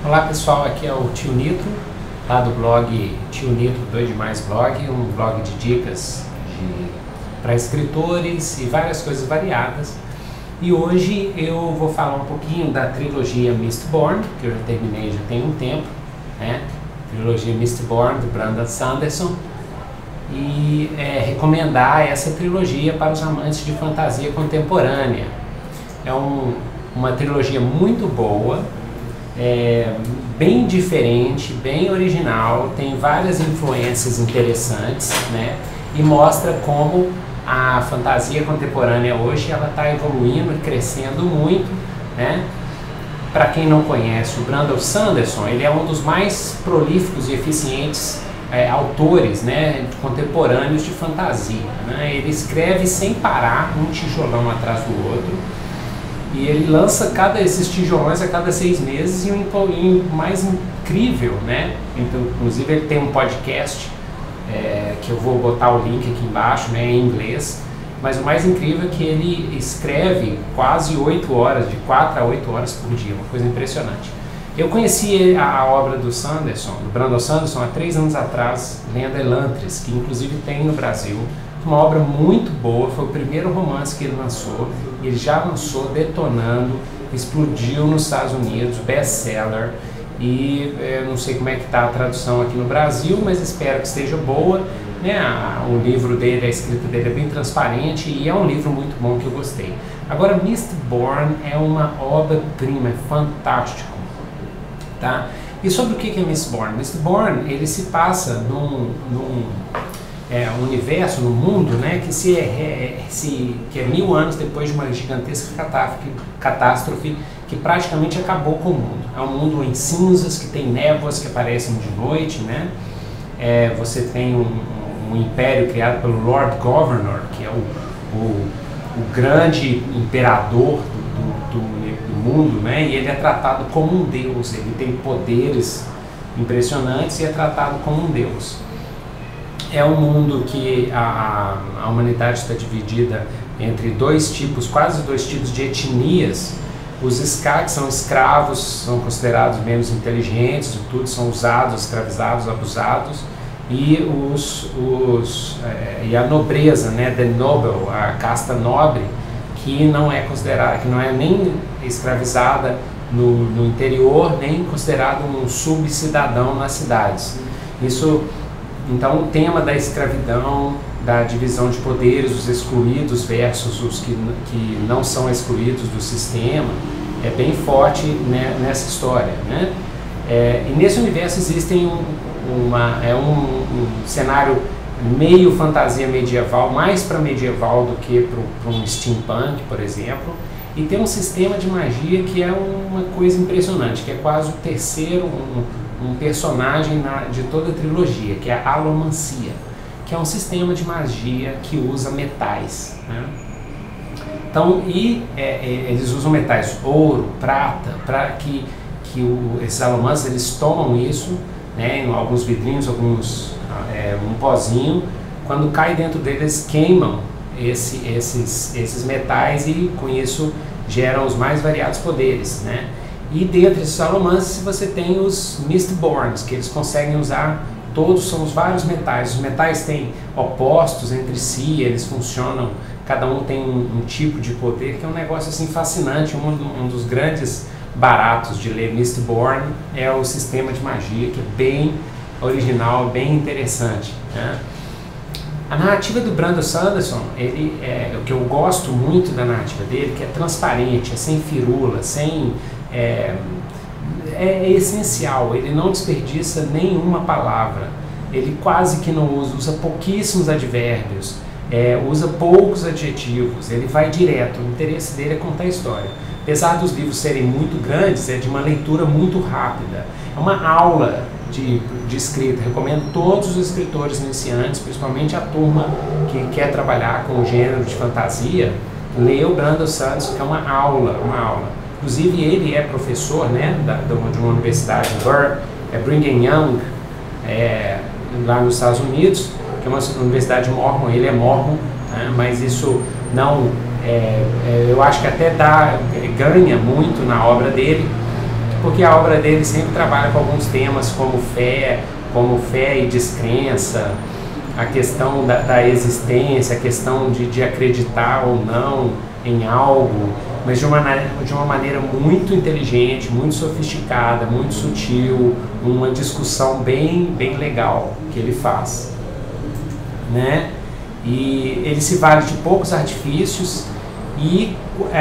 Olá pessoal, aqui é o Tio Nitro, lá do blog Tio Nitro Doido Demais Blog, um blog de dicas para escritores e várias coisas variadas. E hoje eu vou falar um pouquinho da trilogia Mistborn, que eu já terminei já tem um tempo, né? Trilogia Mistborn do Brandon Sanderson, e recomendar essa trilogia para os amantes de fantasia contemporânea. É uma trilogia muito boa, bem diferente, bem original, tem várias influências interessantes, né? E mostra como a fantasia contemporânea hoje ela está evoluindo e crescendo muito, né? Para quem não conhece, o Brandon Sanderson, ele é um dos mais prolíficos e eficientes autores, né, contemporâneos de fantasia, né? Ele escreve sem parar, um tijolão atrás do outro, e ele lança esses tijolões a cada 6 meses, e o mais incrível, né? Então, inclusive ele tem um podcast que eu vou botar o link aqui embaixo, né, em inglês, mas o mais incrível é que ele escreve quase 8 horas, de 4 a 8 horas por dia, uma coisa impressionante. Eu conheci a obra do Sanderson, do Brandon Sanderson, há 3 anos atrás, lendo Elantris, que inclusive tem no Brasil. Uma obra muito boa, foi o primeiro romance que ele lançou. Ele já lançou detonando, explodiu nos Estados Unidos, best-seller. E eu não sei como é que está a tradução aqui no Brasil, mas espero que esteja boa, né? O livro dele, a escrita dele é bem transparente e é um livro muito bom que eu gostei. Agora, Mistborn é uma obra-prima, é fantástico, tá? E sobre o que é Mistborn? Mistborn, ele se passa num universo, num mundo, né, que é 1000 anos depois de uma gigantesca catástrofe que praticamente acabou com o mundo. É um mundo em cinzas, que tem névoas que aparecem de noite, né? Você tem um império criado pelo Lord Governor, que é o grande imperador do mundo, né? E ele é tratado como um deus, ele tem poderes impressionantes e é tratado como um deus. É um mundo que a humanidade está dividida entre quase dois tipos de etnias. Os Skaggs são escravos, são considerados menos inteligentes, de tudo, são usados, escravizados, abusados, e a nobreza, né, the noble, a casta nobre, que não é considerada, que não é nem escravizada no interior, nem considerado um subcidadão nas cidades. Então, o tema da escravidão, da divisão de poderes, os excluídos versus os que não são excluídos do sistema, é bem forte, né, nessa história, né? E nesse universo existem um cenário meio fantasia medieval, mais para medieval do que para um steampunk, por exemplo, e tem um sistema de magia que é uma coisa impressionante, que é quase o terceiro, um personagem de toda a trilogia, que é a alomancia, que é um sistema de magia que usa metais, né? Então, eles usam metais, ouro, prata, para que esses alomances, eles tomam isso, né, em alguns vidrinhos, um pozinho, quando cai dentro deles, queimam esses metais e com isso geram os mais variados poderes, né? E dentre esses alomances você tem os Mistborns, que eles conseguem usar são os vários metais. Os metais têm opostos entre si, eles funcionam, cada um tem um tipo de poder, que é um negócio assim fascinante. Um dos grandes baratos de ler Mistborn é o sistema de magia, que é bem original, bem interessante, né? A narrativa do Brandon Sanderson, o que eu gosto muito da narrativa dele, que é transparente, é sem firula, é essencial, ele não desperdiça nenhuma palavra, ele quase que não usa pouquíssimos advérbios, usa poucos adjetivos, ele vai direto, o interesse dele é contar a história. Apesar dos livros serem muito grandes, é de uma leitura muito rápida, é uma aula de escrita. Recomendo todos os escritores iniciantes, principalmente a turma que quer trabalhar com o gênero de fantasia, ler o Brandon Sanderson, que é uma aula. Inclusive ele é professor, né, de uma universidade, Brigham Young, lá nos Estados Unidos, que é uma universidade mormon. Ele é mormon, né, mas isso eu acho que até ganha muito na obra dele, porque a obra dele sempre trabalha com alguns temas como fé e descrença, a questão da existência, a questão de acreditar ou não em algo, mas de uma maneira muito inteligente, muito sofisticada, muito sutil, uma discussão bem legal que ele faz, né? E ele se vale de poucos artifícios e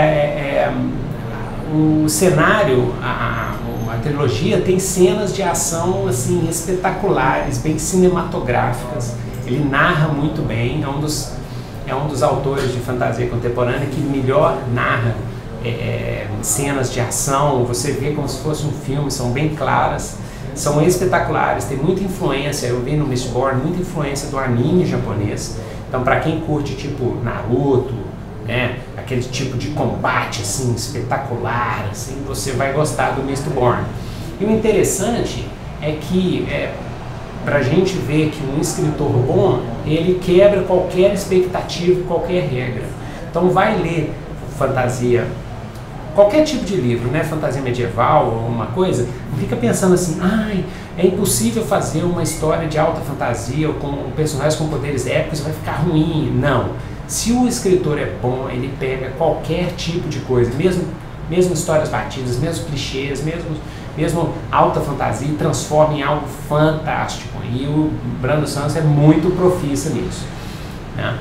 o cenário, a trilogia tem cenas de ação assim espetaculares, bem cinematográficas. Ele narra muito bem, é um dos autores de fantasia contemporânea que melhor narra cenas de ação. Você vê como se fosse um filme, são bem claras, são espetaculares, tem muita influência, eu vi no Mistborn, muita influência do anime japonês. Então, para quem curte tipo Naruto, né, aquele tipo de combate assim espetacular, assim, você vai gostar do Mistborn. E o interessante é que para a gente ver que um escritor bom, ele quebra qualquer expectativa, qualquer regra. Então vai ler fantasia, qualquer tipo de livro, né, fantasia medieval ou uma coisa, não fica pensando assim, ai, é impossível fazer uma história de alta fantasia ou com personagens com poderes épicos, vai ficar ruim. Não. Se o escritor é bom, ele pega qualquer tipo de coisa, mesmo histórias batidas, mesmo clichês, mesmo alta fantasia, e transforma em algo fantástico. E o Brandon Sanderson é muito profissa nisso, né?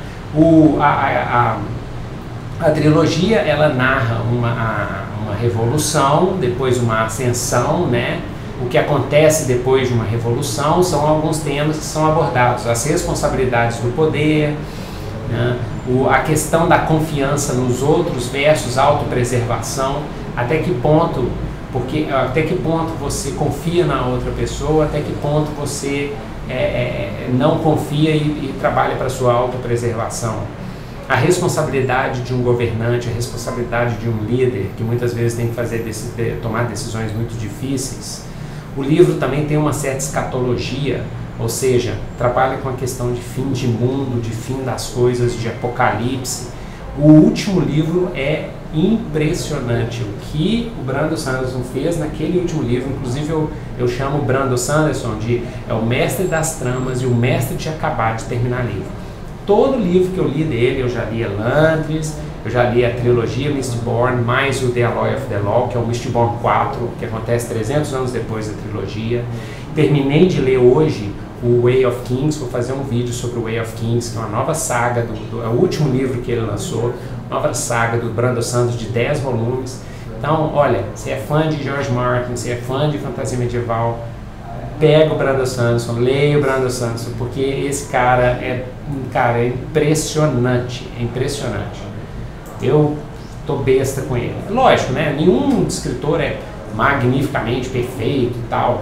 A trilogia, ela narra uma revolução, depois uma ascensão, né? O que acontece depois de uma revolução são alguns temas que são abordados: as responsabilidades do poder, né? A questão da confiança nos outros versus autopreservação, até que ponto você confia na outra pessoa, até que ponto você não confia e trabalha para sua autopreservação. A responsabilidade de um governante, a responsabilidade de um líder, que muitas vezes tem que tomar decisões muito difíceis. O livro também tem uma certa escatologia, ou seja, trabalha com a questão de fim de mundo, de fim das coisas, de apocalipse. O último livro é impressionante. O que o Brandon Sanderson fez naquele último livro, inclusive eu chamo o Brandon Sanderson de o mestre das tramas e o mestre de acabar de terminar livro. Todo livro que eu li dele, eu já li Elantris, eu já li a trilogia Mistborn, mais o The Alloy of the Law, que é o Mistborn 4, que acontece 300 anos depois da trilogia. Terminei de ler hoje o Way of Kings, vou fazer um vídeo sobre o Way of Kings, que é uma nova saga, é o último livro que ele lançou, nova saga do Brandon Sanderson de 10 volumes. Então, olha, se é fã de George Martin, se é fã de fantasia medieval, pega o Brandon Sanderson, leia o Brandon Sanderson, porque esse cara é impressionante, é impressionante. Eu tô besta com ele. Lógico, né? Nenhum escritor é magnificamente perfeito e tal.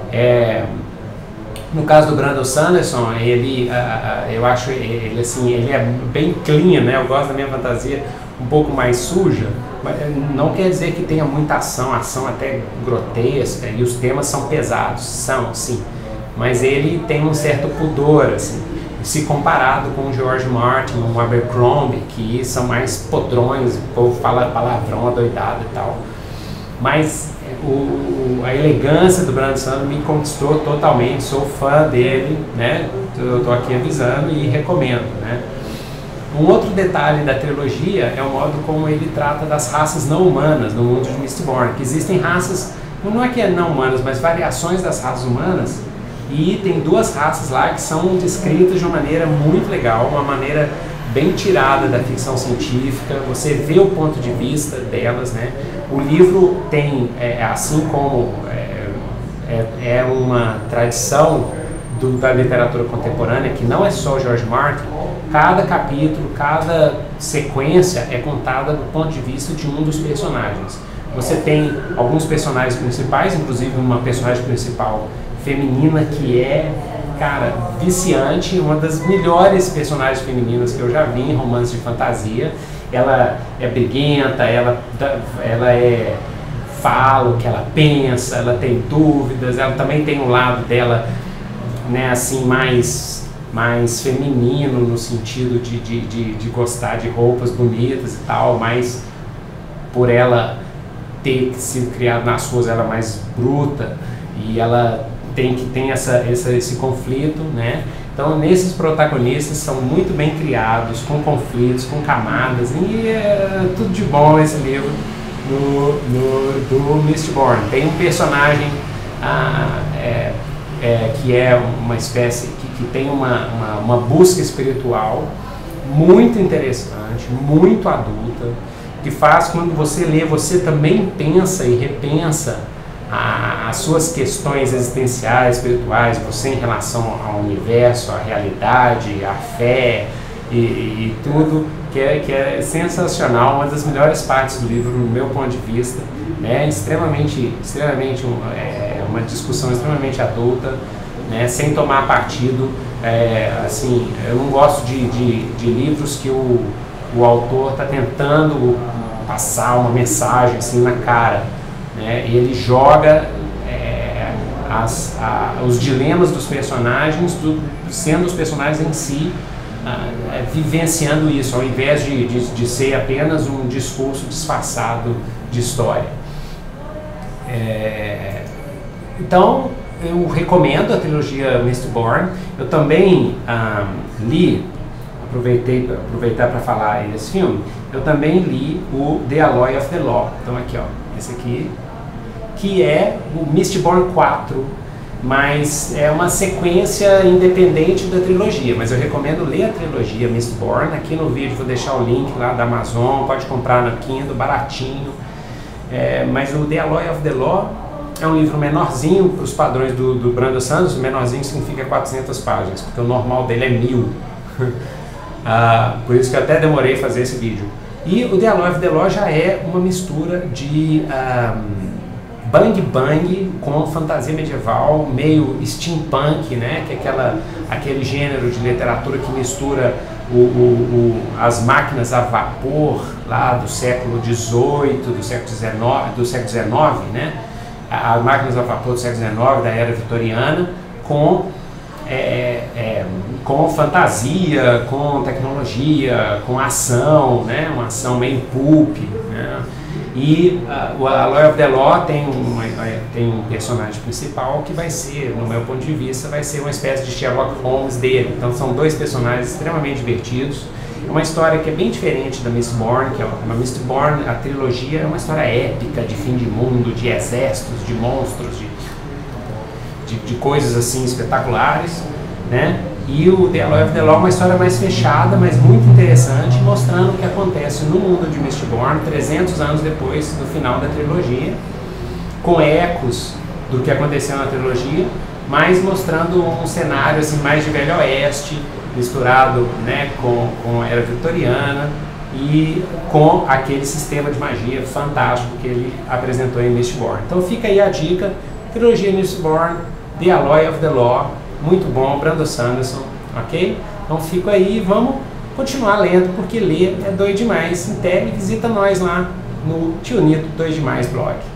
No caso do Brandon Sanderson, eu acho ele assim, ele é bem clean, né? Eu gosto da minha fantasia um pouco mais suja, mas não quer dizer que tenha muita ação até grotesca, e os temas são pesados, são, sim, mas ele tem um certo pudor, assim, se comparado com o George Martin, o Abercrombie, que são mais podrões, o povo fala palavrão adoidado e tal, mas a elegância do Brandon Sanderson me conquistou totalmente, sou fã dele, né? Eu estou aqui avisando e recomendo, né? Um outro detalhe da trilogia é o modo como ele trata das raças não humanas no mundo de Mistborn, que existem raças, não é que é não humanas, mas variações das raças humanas, e tem duas raças lá que são descritas de uma maneira muito legal, uma maneira bem tirada da ficção científica, você vê o ponto de vista delas, né? O livro tem, assim como é uma tradição da literatura contemporânea, que não é só George Martin, cada capítulo, cada sequência é contada do ponto de vista de um dos personagens. Você tem alguns personagens principais, inclusive uma personagem principal feminina que é, cara, viciante, uma das melhores personagens femininas que eu já vi em romances de fantasia. Ela é briguenta, ela fala o que ela pensa, ela tem dúvidas, ela também tem um lado dela, né, assim, mais feminino, no sentido de gostar de roupas bonitas e tal, mas por ela ter sido criada nas ruas, ela é mais bruta e ela tem esse conflito, né? Então, nesses protagonistas são muito bem criados, com conflitos, com camadas, e é tudo de bom esse livro do Mistborn. Tem um personagem que é uma espécie, que tem uma busca espiritual muito interessante, muito adulta, que faz, quando você lê, você também pensa e repensa as suas questões existenciais, espirituais, você em relação ao universo, à realidade, à fé e tudo, que é sensacional, uma das melhores partes do livro, no meu ponto de vista, né? Extremamente uma discussão extremamente adulta, né? Sem tomar partido. Assim, eu não gosto de livros que o autor está tentando passar uma mensagem assim na cara, né? E ele joga os dilemas dos personagens, sendo os personagens em si, vivenciando isso, ao invés de ser apenas um discurso disfarçado de história. Então, eu recomendo a trilogia Mistborn. Eu também aproveitar para falar aí desse filme, eu também li o The Alloy of the Law. Então aqui, ó, esse aqui, que é o Mistborn 4, mas é uma sequência independente da trilogia, mas eu recomendo ler a trilogia Mistborn. Aqui no vídeo vou deixar o link lá da Amazon, pode comprar na Kindle, baratinho. Mas o The Alloy of the Law é um livro menorzinho para os padrões do Brandon Sanderson. Menorzinho significa 400 páginas, porque o normal dele é 1000. Por isso que eu até demorei a fazer esse vídeo. E o The Alloy of the Law já é uma mistura de bang bang com fantasia medieval, meio steampunk, né? Que é aquele gênero de literatura que mistura as máquinas a vapor lá do século XVIII, do século XIX, né? As máquinas a vapor do século XIX, da era vitoriana, com fantasia, com tecnologia, com ação, né? Uma ação meio pulp, né? E o Alloy of the Law tem um personagem principal que vai ser, no meu ponto de vista, vai ser uma espécie de Sherlock Holmes dele. Então são dois personagens extremamente divertidos. É uma história que é bem diferente da Mistborn, que é uma Mistborn, a trilogia é uma história épica, de fim de mundo, de exércitos, de monstros, de coisas assim espetaculares, né? E o The Alloy of the Law é uma história mais fechada, mas muito interessante, mostrando o que acontece no mundo de Mistborn 300 anos depois do final da trilogia, com ecos do que aconteceu na trilogia, mas mostrando um cenário assim mais de Velho Oeste, misturado, né, com a era vitoriana e com aquele sistema de magia fantástico que ele apresentou em Mistborn. Então fica aí a dica, trilogia Mistborn, The Alloy of the Law, muito bom, Brandon Sanderson, ok? Então fico aí, vamos continuar lendo, porque ler é doido demais. Então visita nós lá no Tio Nito Doido Demais blog.